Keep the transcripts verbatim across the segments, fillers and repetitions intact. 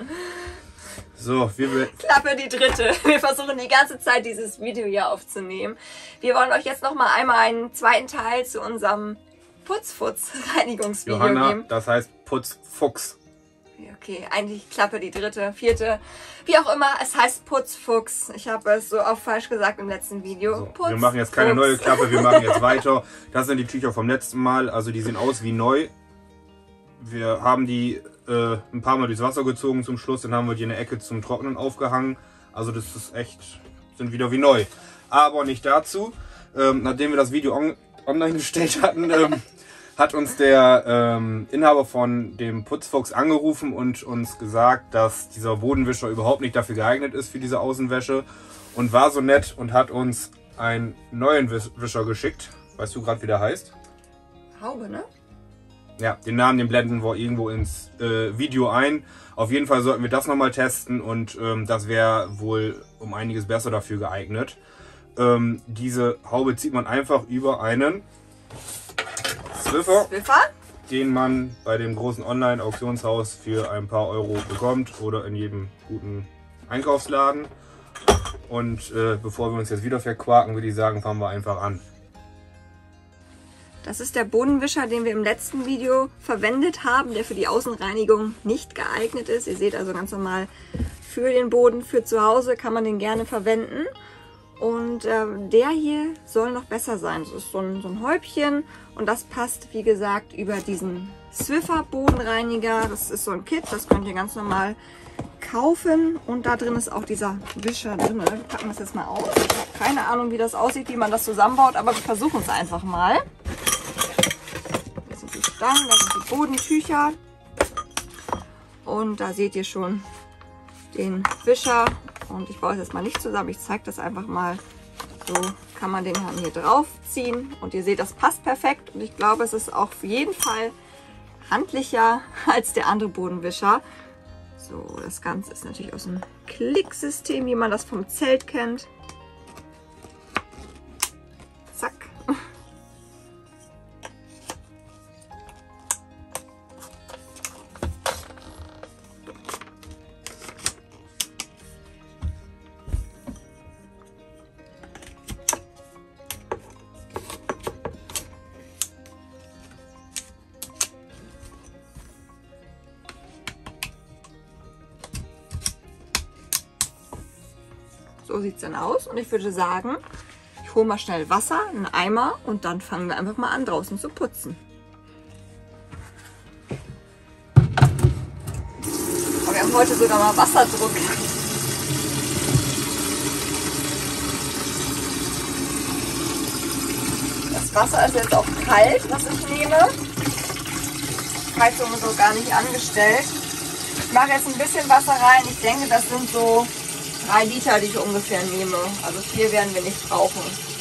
So, wir... Klappe die dritte. Wir versuchen die ganze Zeit dieses Video hier aufzunehmen. Wir wollen euch jetzt noch mal einmal einen zweiten Teil zu unserem Putzfutz-Reinigungsvideo Johanna, geben. das heißt Putzfuchs. Okay, eigentlich Klappe die dritte, vierte, wie auch immer. Es heißt Putzfuchs. Ich habe es so auch falsch gesagt im letzten Video. So, wir machen jetzt keine neue Klappe, wir machen jetzt weiter. Das sind die Tücher vom letzten Mal, also die sehen aus wie neu. Wir haben die äh, ein paar Mal durchs Wasser gezogen zum Schluss, dann haben wir die in der Ecke zum Trocknen aufgehangen. Also das ist echt, sind wieder wie neu. Aber nicht dazu. Ähm, nachdem wir das Video on online gestellt hatten, ähm, hat uns der ähm, Inhaber von dem Putzfuchs angerufen und uns gesagt, dass dieser Bodenwischer überhaupt nicht dafür geeignet ist für diese Außenwäsche. Und war so nett und hat uns einen neuen Wischer geschickt. Weißt du gerade, wie der heißt? Haube, ne? Ja, den Namen, den blenden wir irgendwo ins äh, Video ein. Auf jeden Fall sollten wir das nochmal testen und ähm, das wäre wohl um einiges besser dafür geeignet. Ähm, diese Haube zieht man einfach über einen Swiffer, Swiffer, den man bei dem großen Online-Auktionshaus für ein paar Euro bekommt oder in jedem guten Einkaufsladen. Und äh, bevor wir uns jetzt wieder verquaken, würde ich sagen, fangen wir einfach an. das ist der Bodenwischer, den wir im letzten Video verwendet haben, der für die Außenreinigung nicht geeignet ist. Ihr seht also ganz normal für den Boden, für zu Hause kann man den gerne verwenden. Und äh, der hier soll noch besser sein. Das ist so ein, so ein Häubchen und das passt, wie gesagt, über diesen Swiffer Bodenreiniger. Das ist so ein Kit, das könnt ihr ganz normal kaufen. Und da drin ist auch dieser Wischer drin. Wir packen das jetzt mal aus. Ich habe keine Ahnung, wie das aussieht, wie man das zusammenbaut, aber wir versuchen es einfach mal. Das sind die Stangen, das sind die Bodentücher. Und da seht ihr schon den Wischer. Und ich baue es jetzt mal nicht zusammen, ich zeige das einfach mal. So kann man den hier drauf ziehen. Und ihr seht, das passt perfekt. Und ich glaube, es ist auch auf jeden Fall handlicher als der andere Bodenwischer. So, das Ganze ist natürlich aus dem Klicksystem, wie man das vom Zelt kennt. Zack. So sieht es dann aus und ich würde sagen, ich hole mal schnell Wasser, einen Eimer und dann fangen wir einfach mal an, draußen zu putzen. Aber wir haben heute sogar mal Wasserdruck. Das Wasser ist jetzt auch kalt, was ich nehme. Heizung so gar nicht angestellt. Ich mache jetzt ein bisschen Wasser rein. Ich denke, das sind so drei Liter, die ich ungefähr nehme. Also viel werden wir nicht brauchen.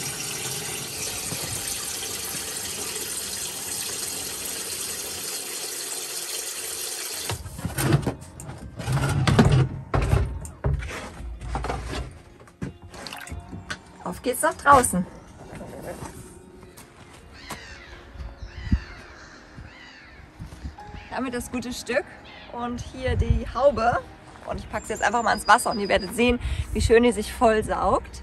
Auf geht's nach draußen. Damit das gute Stück und hier die Haube. Und ich packe es jetzt einfach mal ins Wasser und ihr werdet sehen, wie schön die sich voll saugt.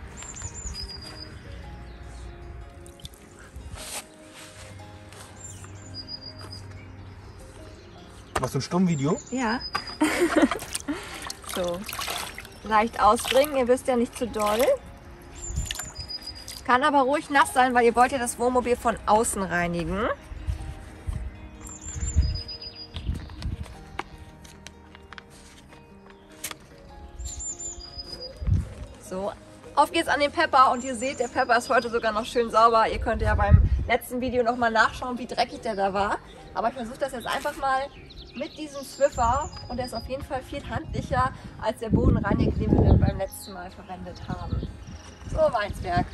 Machst du ein Stummvideo? Ja. So. Leicht ausbringen, ihr wisst ja nicht zu doll. Kann aber ruhig nass sein, weil ihr wollt ja das Wohnmobil von außen reinigen. So, auf geht's an den Pepper und ihr seht, der Pepper ist heute sogar noch schön sauber. Ihr könnt ja beim letzten Video nochmal nachschauen, wie dreckig der da war. Aber ich versuche das jetzt einfach mal mit diesem Swiffer und der ist auf jeden Fall viel handlicher als der Bodenreiniger, den wir beim letzten Mal verwendet haben. So, Weinsberg.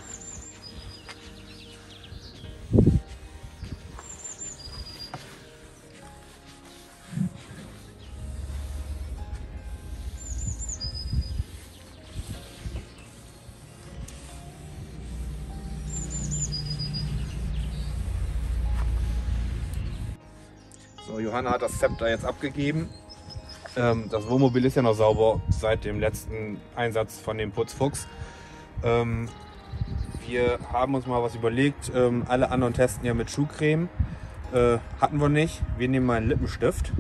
So, Johanna hat das Zepter jetzt abgegeben. Ähm, das Wohnmobil ist ja noch sauber seit dem letzten Einsatz von dem Putzfuchs. Ähm, wir haben uns mal was überlegt. Ähm, alle anderen testen ja mit Schuhcreme. Äh, hatten wir nicht. Wir nehmen mal einen Lippenstift.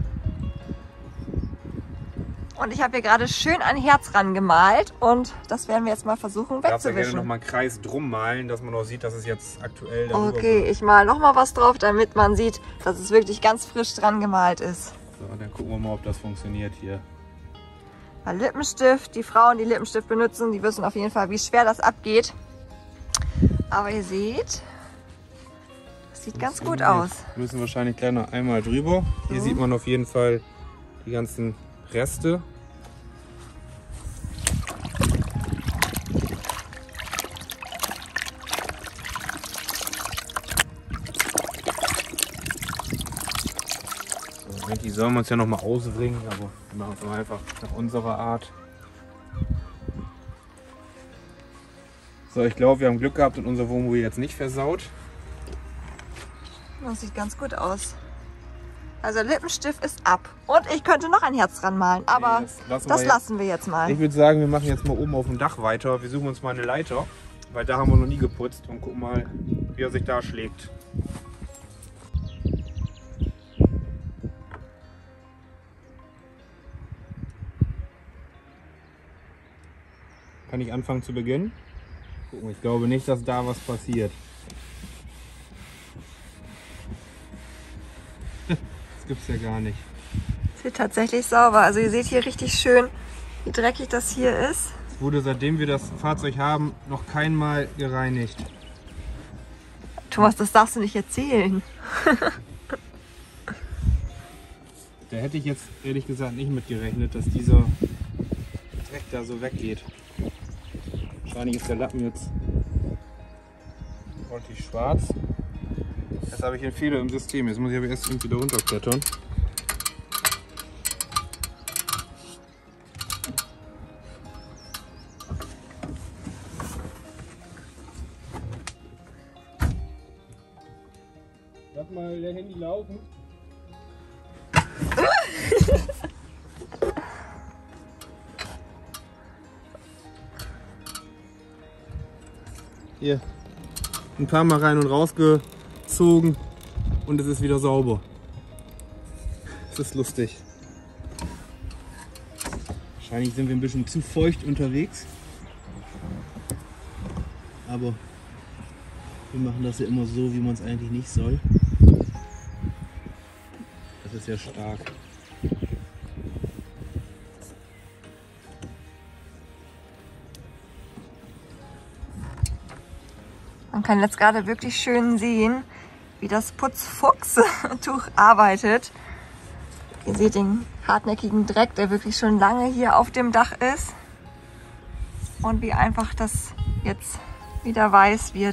Und ich habe hier gerade schön ein Herz rangemalt und das werden wir jetzt mal versuchen wegzuwischen. Darfst du gerne noch mal einen Kreis drum malen, dass man auch sieht, dass es jetzt aktuell darüber Okay, wird. Ich mal noch mal was drauf, damit man sieht, dass es wirklich ganz frisch dran gemalt ist. So, dann gucken wir mal, ob das funktioniert hier. Weil Lippenstift, die Frauen, die Lippenstift benutzen, die wissen auf jeden Fall, wie schwer das abgeht. Aber ihr seht, das sieht ganz gut aus. Wir müssen wahrscheinlich gleich noch einmal drüber. Hier mhm. sieht man auf jeden Fall die ganzen Reste. So, eigentlich sollen wir uns ja noch mal ausbringen, aber wir machen es einfach nach unserer Art. So, ich glaube, wir haben Glück gehabt und unser Wohnmobil jetzt nicht versaut. Das sieht ganz gut aus. Also Lippenstift ist ab. Und ich könnte noch ein Herz dran malen, aber nee, das, lassen, das wir lassen wir jetzt mal. Ich würde sagen, wir machen jetzt mal oben auf dem Dach weiter. Wir suchen uns mal eine Leiter, weil da haben wir noch nie geputzt und gucken mal, wie er sich da schlägt. Kann ich anfangen zu beginnen? Gucken, ich glaube nicht, dass da was passiert. Gibt's ja gar nicht. Sieht tatsächlich sauber. Also ihr seht hier richtig schön, wie dreckig das hier ist. Es wurde, seitdem wir das Fahrzeug haben, noch kein Mal gereinigt. Thomas, das darfst du nicht erzählen. Da hätte ich jetzt ehrlich gesagt nicht mit gerechnet, dass dieser Dreck da so weggeht. Wahrscheinlich ist der Lappen jetzt ordentlich schwarz. Jetzt habe ich einen Fehler im System. Jetzt muss ich aber erst irgendwie da runterklettern. Lass mal der Handy laufen. Hier. Ein paar Mal rein und raus gezogen und es ist wieder sauber. Das ist lustig. Wahrscheinlich sind wir ein bisschen zu feucht unterwegs. Aber wir machen das ja immer so, wie man es eigentlich nicht soll. Das ist ja stark. Man kann jetzt gerade wirklich schön sehen, wie das Putzfuchstuch arbeitet. Ihr seht den hartnäckigen Dreck, der wirklich schon lange hier auf dem Dach ist. Und wie einfach das jetzt wieder weiß wird.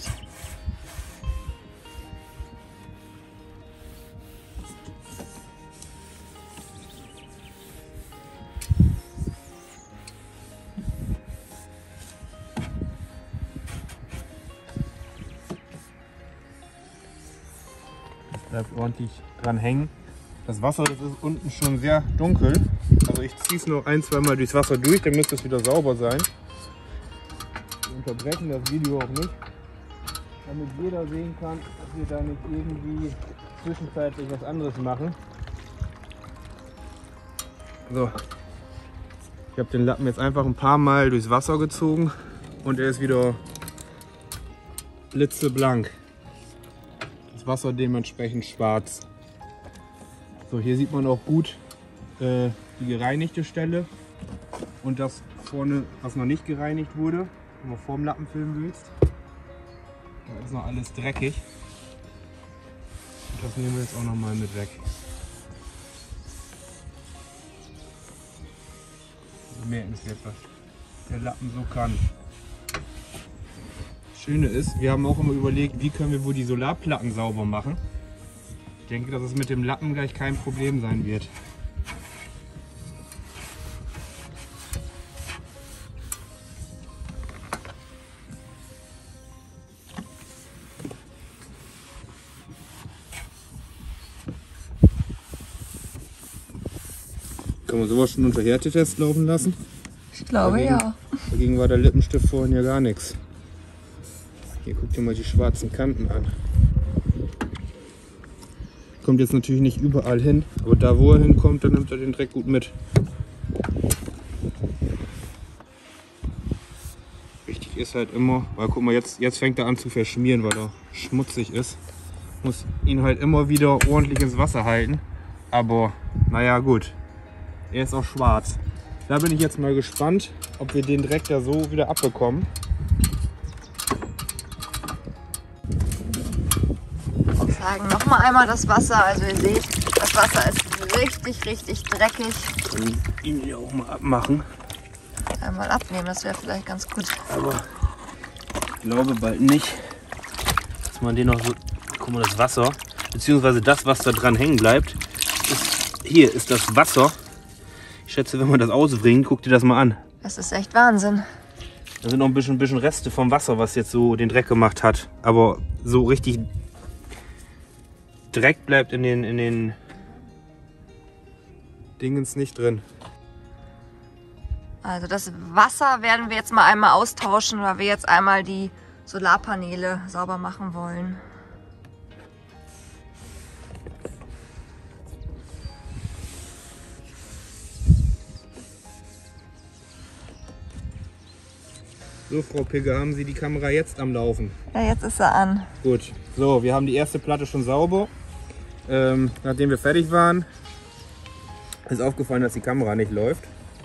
Bleibt ordentlich dran hängen. Das Wasser, das ist unten schon sehr dunkel. Also ich ziehe es noch ein, zwei Mal durchs Wasser durch, dann müsste es wieder sauber sein. Wir unterbrechen das Video auch nicht, damit jeder sehen kann, dass wir da nicht irgendwie zwischenzeitlich was anderes machen. So, ich habe den Lappen jetzt einfach ein paar Mal durchs Wasser gezogen und er ist wieder blitzeblank. Wasser dementsprechend schwarz. So, hier sieht man auch gut äh, die gereinigte Stelle und das vorne, was noch nicht gereinigt wurde, wenn du vor dem Lappen filmen willst. Da ist noch alles dreckig. Und das nehmen wir jetzt auch noch mal mit weg. Wir merken es jetzt, was der Lappen so kann. Schöne ist, wir haben auch immer überlegt, wie können wir wohl die Solarplatten sauber machen. Ich denke, dass es mit dem Lappen gleich kein Problem sein wird. Kann man sowas schon unter Härtetest laufen lassen? Ich glaube dagegen, ja. Dagegen war der Lippenstift vorhin ja gar nichts. Hier, guck dir mal die schwarzen Kanten an. Kommt jetzt natürlich nicht überall hin, aber da wo er hinkommt, dann nimmt er den Dreck gut mit. Wichtig ist halt immer, weil guck mal, jetzt, jetzt fängt er an zu verschmieren, weil er schmutzig ist. Muss ihn halt immer wieder ordentlich ins Wasser halten. Aber naja, gut. Er ist auch schwarz. Da bin ich jetzt mal gespannt, ob wir den Dreck da so wieder abbekommen. Ich zeige noch mal einmal das Wasser. Also ihr seht, das Wasser ist richtig, richtig dreckig. Und ihn hier auch mal abmachen. Einmal abnehmen, das wäre vielleicht ganz gut. Aber ich glaube bald nicht, dass man den noch so... Guck mal, das Wasser, beziehungsweise das, was da dran hängen bleibt, ist, hier ist das Wasser. Ich schätze, wenn man das ausbringt, guck dir das mal an. Das ist echt Wahnsinn. Da sind noch ein bisschen, bisschen Reste vom Wasser, was jetzt so den Dreck gemacht hat. Aber so richtig Dreck bleibt in den, in den Dingens nicht drin. Also das Wasser werden wir jetzt mal einmal austauschen, weil wir jetzt einmal die Solarpaneele sauber machen wollen. So, Frau Pigge, haben Sie die Kamera jetzt am Laufen? Ja, jetzt ist sie an. Gut, so, wir haben die erste Platte schon sauber. Ähm, nachdem wir fertig waren, ist aufgefallen, dass die Kamera nicht läuft.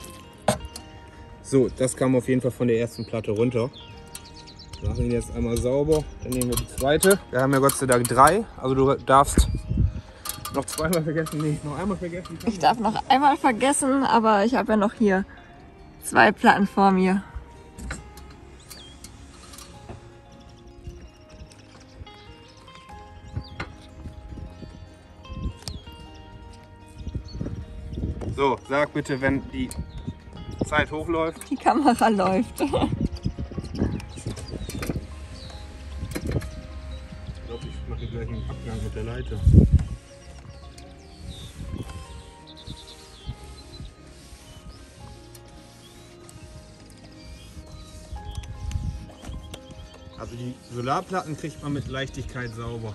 So, das kam auf jeden Fall von der ersten Platte runter. Wir machen ihn jetzt einmal sauber, dann nehmen wir die zweite. Wir haben ja Gott sei Dank drei, also du darfst noch zweimal vergessen, nee, noch einmal vergessen. Ich darf noch einmal vergessen, aber ich habe ja noch hier zwei Platten vor mir. So, sag bitte, wenn die Zeit hochläuft. Die Kamera läuft. Ich glaube, ich mache gleich einen Abgang mit der Leiter. Also die Solarplatten kriegt man mit Leichtigkeit sauber.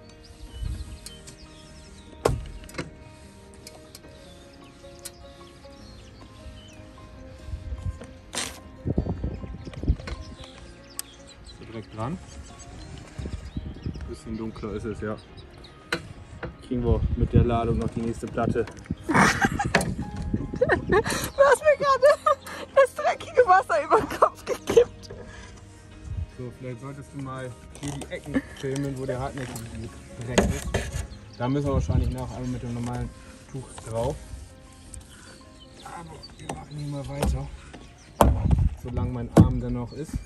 Direkt dran. Ein bisschen dunkler ist es, ja. Kriegen wir mit der Ladung noch die nächste Platte. Du hast mir gerade das dreckige Wasser über den Kopf gekippt. So, vielleicht solltest du mal hier die Ecken filmen, wo der hartnäckige Dreck ist. Da müssen wir wahrscheinlich noch einmal mit dem normalen Tuch drauf. Aber wir machen hier mal weiter, solange mein Arm dann noch ist.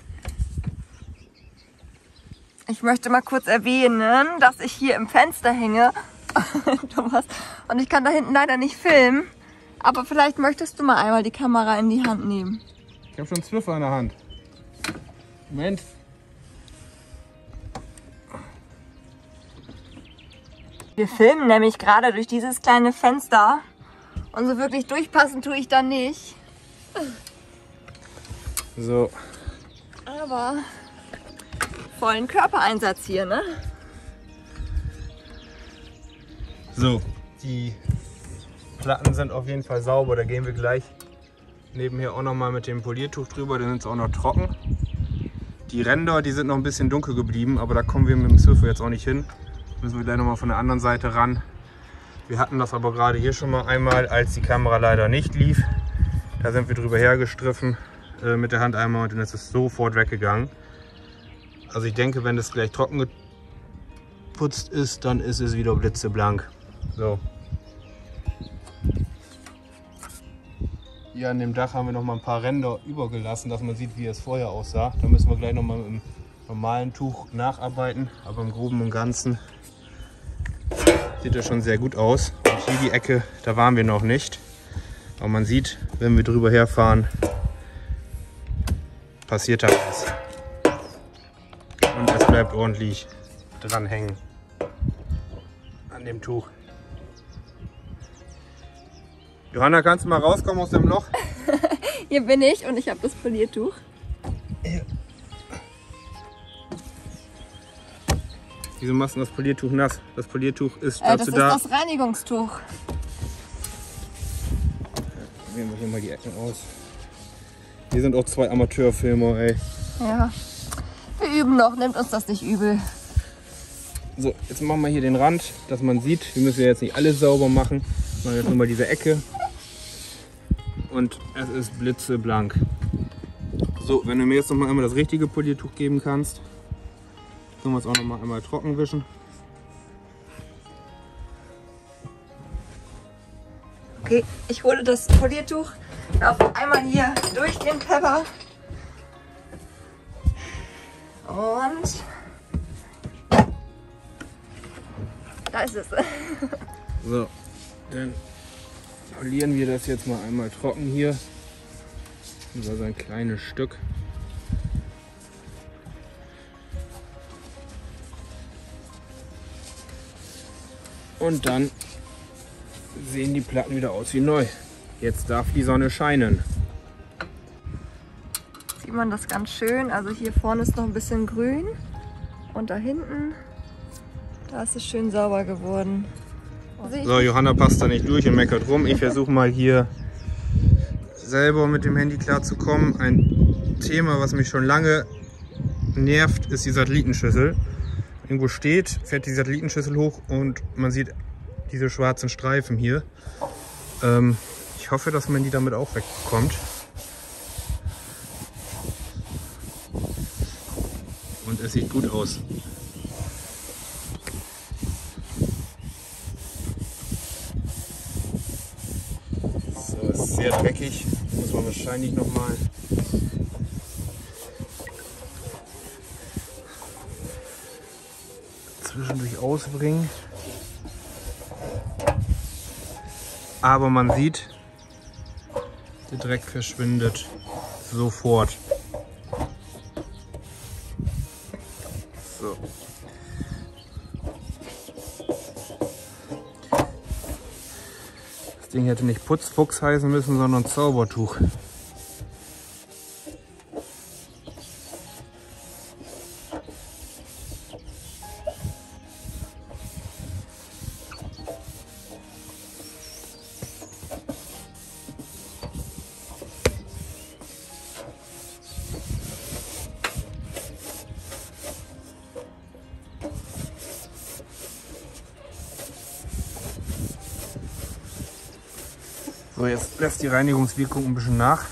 Ich möchte mal kurz erwähnen, dass ich hier im Fenster hänge, Thomas, und ich kann da hinten leider nicht filmen. Aber vielleicht möchtest du mal einmal die Kamera in die Hand nehmen. Ich habe schon einen Zwiffer in der Hand. Moment. Wir filmen nämlich gerade durch dieses kleine Fenster. Und so wirklich durchpassen tue ich da nicht. So. Aber vollen Körpereinsatz hier, ne? So, die Platten sind auf jeden Fall sauber. Da gehen wir gleich nebenher auch noch mal mit dem Poliertuch drüber. Dann sind sie auch noch trocken. Die Ränder, die sind noch ein bisschen dunkel geblieben, aber da kommen wir mit dem Zwiffer jetzt auch nicht hin. Müssen wir gleich noch mal von der anderen Seite ran. Wir hatten das aber gerade hier schon mal einmal, als die Kamera leider nicht lief. Da sind wir drüber hergestriffen äh, mit der Hand einmal und dann ist es sofort weggegangen. Also ich denke, wenn das gleich trocken geputzt ist, dann ist es wieder blitzeblank. So. Hier an dem Dach haben wir noch mal ein paar Ränder übergelassen, dass man sieht, wie es vorher aussah. Da müssen wir gleich noch mal mit dem normalen Tuch nacharbeiten, aber im Groben und Ganzen sieht das schon sehr gut aus. Und hier die Ecke, da waren wir noch nicht. Aber man sieht, wenn wir drüber herfahren, passiert da was. Und es bleibt ordentlich dran hängen an dem Tuch. Johanna, kannst du mal rauskommen aus dem Loch? Hier bin ich und ich habe das Poliertuch. Ja. Wieso machst du das Poliertuch nass? Das Poliertuch ist Äh, dazu das da... ist das Reinigungstuch. Probieren wir hier mal die Ecken aus. Hier sind auch zwei Amateurfilmer, ey. Ja, wir üben noch, nimmt uns das nicht übel. So, jetzt machen wir hier den Rand, dass man sieht. Wir müssen ja jetzt nicht alles sauber machen. Wir machen jetzt nur mal diese Ecke. Und es ist blitzeblank. So, wenn du mir jetzt noch mal einmal das richtige Poliertuch geben kannst, können wir es auch noch mal einmal trocken wischen. Okay, ich hole das Poliertuch auf einmal hier durch den Pepper. Und da ist es. So, dann polieren wir das jetzt mal einmal trocken hier. Über so ein kleines Stück. Und dann sehen die Platten wieder aus wie neu. Jetzt darf die Sonne scheinen. Sieht man das ganz schön. Also hier vorne ist noch ein bisschen grün. Und da hinten, da ist es schön sauber geworden. So, Johanna passt da nicht durch und meckert rum. Ich versuche mal hier selber mit dem Handy klarzukommen. Ein Thema, was mich schon lange nervt, ist die Satellitenschüssel. Irgendwo steht, fährt die Satellitenschüssel hoch und man sieht diese schwarzen Streifen hier. Ähm, ich hoffe, dass man die damit auch wegbekommt. Und es sieht gut aus. So, es ist sehr dreckig. Muss man wahrscheinlich noch mal zwischendurch ausbringen. Aber man sieht, der Dreck verschwindet sofort. So. Das Ding hätte nicht Putzfuchs heißen müssen, sondern Zaubertuch. So, jetzt lässt die Reinigungswirkung ein bisschen nach,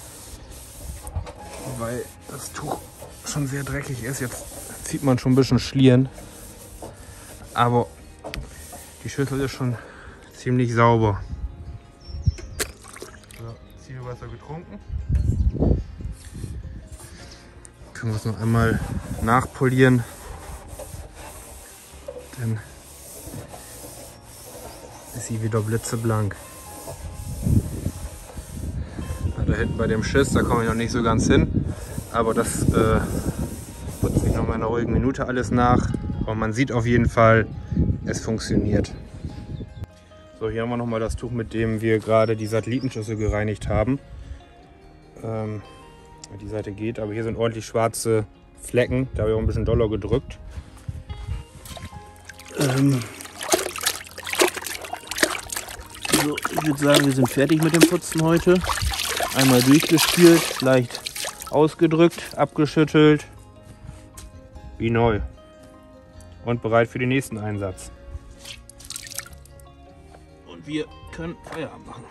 weil das Tuch schon sehr dreckig ist. Jetzt zieht man schon ein bisschen Schlieren, aber die Schüssel ist schon ziemlich sauber. So, Zielwasser getrunken. Können wir es noch einmal nachpolieren, dann ist sie wieder blitzeblank. Da hinten bei dem Schiss, da komme ich noch nicht so ganz hin, aber das äh, putze ich noch mal in einer ruhigen Minute alles nach. Aber man sieht auf jeden Fall, es funktioniert. So, hier haben wir noch mal das Tuch, mit dem wir gerade die Satellitenschüssel gereinigt haben. Ähm, die Seite geht, aber hier sind ordentlich schwarze Flecken, da habe ich auch ein bisschen doller gedrückt. Ähm, so, ich würde sagen, wir sind fertig mit dem Putzen heute. Einmal durchgespült, leicht ausgedrückt, abgeschüttelt, wie neu und bereit für den nächsten Einsatz. Und wir können Feierabend machen.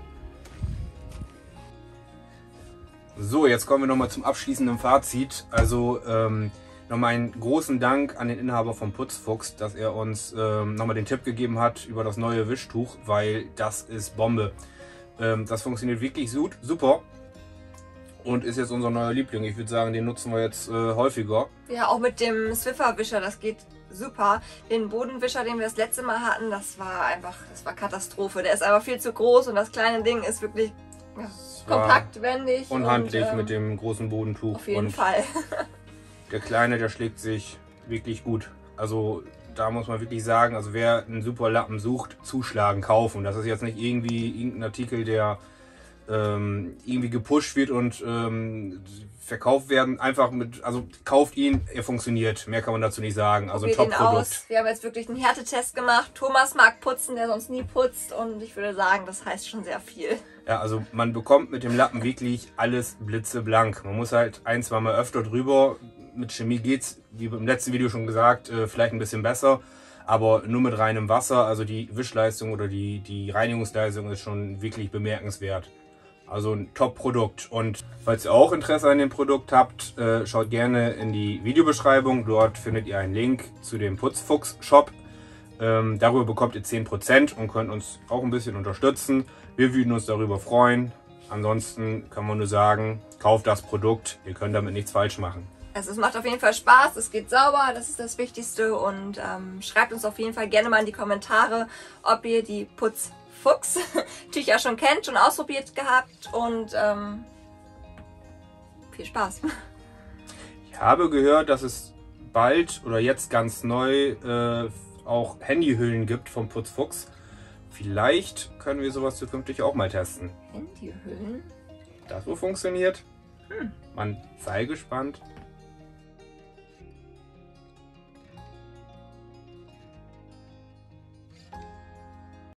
So, jetzt kommen wir noch mal zum abschließenden Fazit. Also ähm, nochmal einen großen Dank an den Inhaber vom Putzfuchs, dass er uns ähm, nochmal den Tipp gegeben hat über das neue Wischtuch, weil das ist Bombe. Ähm, das funktioniert wirklich gut, super und ist jetzt unser neuer Liebling. Ich würde sagen, den nutzen wir jetzt äh, häufiger. Ja, auch mit dem Swiffer-Wischer, das geht super. Den Bodenwischer, den wir das letzte Mal hatten, das war einfach, das war Katastrophe. Der ist einfach viel zu groß und das kleine Ding ist wirklich ja, kompakt, wendig. Und handlich und, ähm, mit dem großen Bodentuch. Auf jeden und Fall. Der kleine, der schlägt sich wirklich gut. Also da muss man wirklich sagen, also wer einen super Lappen sucht, zuschlagen, kaufen. Das ist jetzt nicht irgendwie irgendein Artikel, der ähm, irgendwie gepusht wird und ähm, verkauft werden. Einfach mit, also kauft ihn, er funktioniert. Mehr kann man dazu nicht sagen. Also ein Top-Produkt. Wir haben jetzt wirklich einen Härtetest gemacht. Thomas mag putzen, der sonst nie putzt. Und ich würde sagen, das heißt schon sehr viel. Ja, also man bekommt mit dem Lappen wirklich alles blitzeblank. Man muss halt ein, zwei Mal öfter drüber. Mit Chemie geht's, wie im letzten Video schon gesagt, äh, vielleicht ein bisschen besser. Aber nur mit reinem Wasser, also die Wischleistung oder die, die Reinigungsleistung ist schon wirklich bemerkenswert. Also ein Top-Produkt. Und falls ihr auch Interesse an dem Produkt habt, äh, schaut gerne in die Videobeschreibung. Dort findet ihr einen Link zu dem Putzfuchs-Shop. Ähm, darüber bekommt ihr zehn Prozent und könnt uns auch ein bisschen unterstützen. Wir würden uns darüber freuen. Ansonsten kann man nur sagen, kauft das Produkt. Ihr könnt damit nichts falsch machen. Also es macht auf jeden Fall Spaß, es geht sauber, das ist das Wichtigste. Und ähm, schreibt uns auf jeden Fall gerne mal in die Kommentare, ob ihr die Putzfuchs Tücher schon kennt, schon ausprobiert gehabt. Und ähm, viel Spaß. Ich habe gehört, dass es bald oder jetzt ganz neu äh, auch Handyhüllen gibt vom Putzfuchs. Vielleicht können wir sowas zukünftig auch mal testen. Handyhüllen? Das so funktioniert. Hm. Man sei gespannt.